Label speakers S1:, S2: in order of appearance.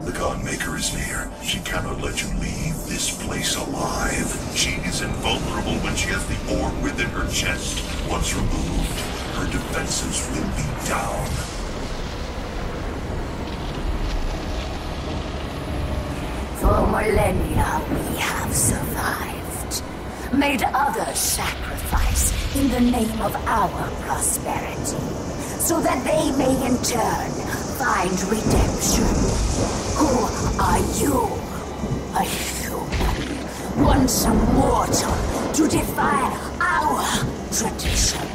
S1: The God Maker is near. She cannot let you leave this place alive. She is invulnerable when she has the orb within her chest. Once removed, her defenses will be down.
S2: For millennia we have survived. Made others sacrifice in the name of our prosperity. So that they may in turn find redemption. Who are you? A human, once a mortal, to defy our tradition.